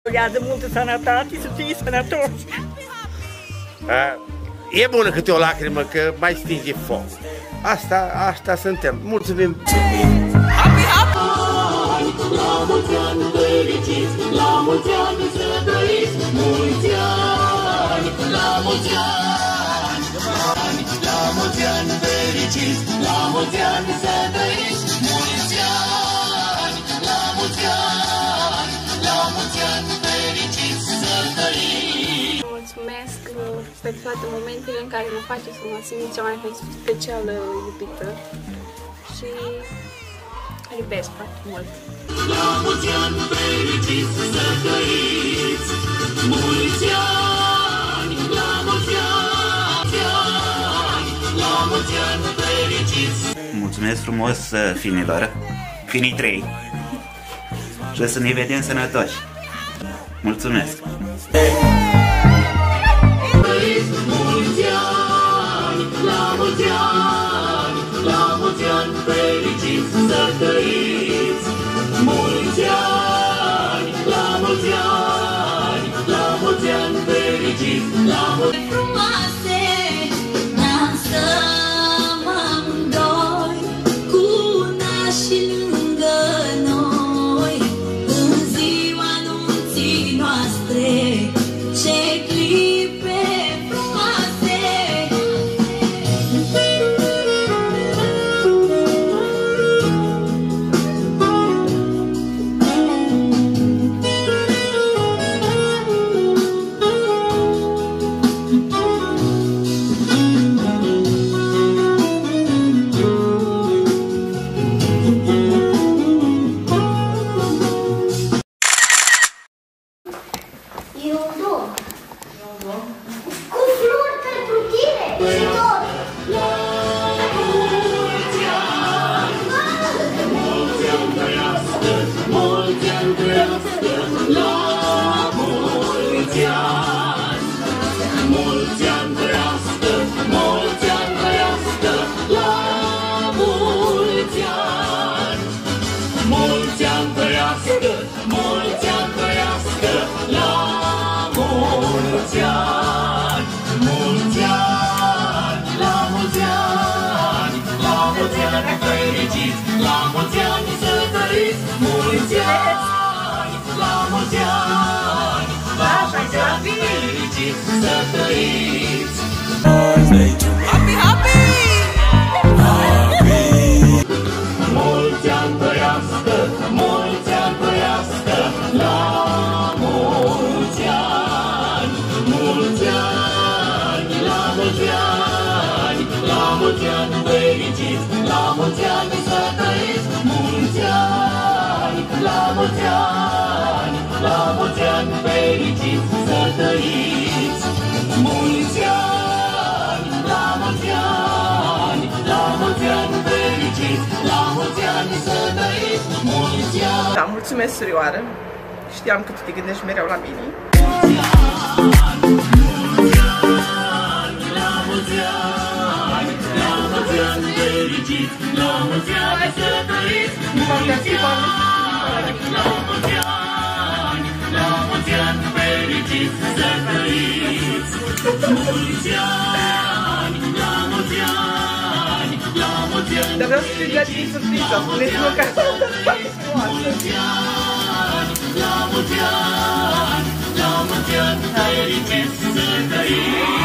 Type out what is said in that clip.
Ia de multă sănătate, să fii sănătos. E bună câte o lacrimă, că mai stinge foc. Asta suntem. Mulțumim! Happy, happy! La mulți ani fericiți, la mulți ani să trăiți, mulți ani, la mulți ani, la mulți ani fericiți, la mulți ani să trăiți, mulți ani, la mulți ani, la mulți ani fericiți să trăiți. Mulțumesc pentru toate momentele în care mă face să mă simt cea mai specială iubită și iubesc foarte mult. La mulți ani fericiți să trăiți, mulți ani, la mulți ani, la mulți ani fericiți. Mulțumesc frumos, finilor, finii 3, și să ne vedem sănătoși. Mulțumesc! Mulți ani, la mulți ani, la mulți ani fericiți să trăiți, mulți ani, la mulți ani, la mulți ani fericiți, la mulți frumoase, ne-am stăm amândoi, cu nașii lângă noi, în ziua nunții noastre, ce clipe frumoase. Cu flori pentru tine și tot! La mulți ani, mulți ani trăiască, mulți ani trăiască, la mulți ani, mulți ani trăiască, mulți ani trăiască, la mulți ani, mulți ani trăiască, mulți ani trăiască, la mulți ani, mulți ani, la mulți ani, la mulți ani fericiți, la mulți ani să trăiți, mulți ani, la mulți ani, la mulți ani fericiți să trăiți. Happy, happy! Mulți ani trăiască, mulți ani trăiască, la mulți ani, mulți ani, la mulți ani, la mulți ani fericiți, la mulți ani să trăiți, mulți ani, la mulți ani, la mulți ani fericiți să trăiți, mulți ani, la mulți ani, la mulți ani fericiți, la mulți ani să trăiți, mulți ani. Da, mulțumesc, surioară. Știam că tu te gândești mereu la mine. La mulți ani, la mulți ani fericiți, la mulți ani să trăiți, mulți ani, la mulți ani, la mulți ani fericiți să trăiți, mulți ani, la mulți ani, la mulți ani. Dar vreau să te dea din surpriză, spuneți-mă că asta e foarte frumoasă. Mulți ani, la mulți ani, la mulți ani fericiți să trăiți.